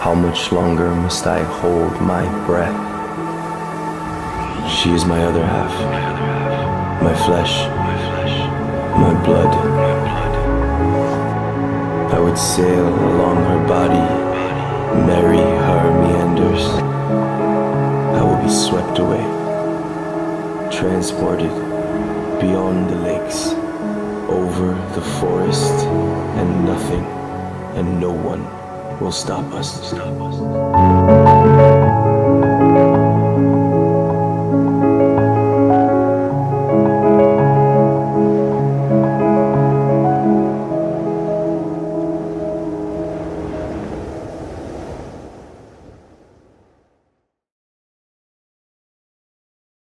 How much longer must I hold my breath? She is my other half, my flesh, my blood. I would sail along her body, marry her meanders. I will be swept away, transported beyond the lakes, over the forest, and nothing and no one will stop us.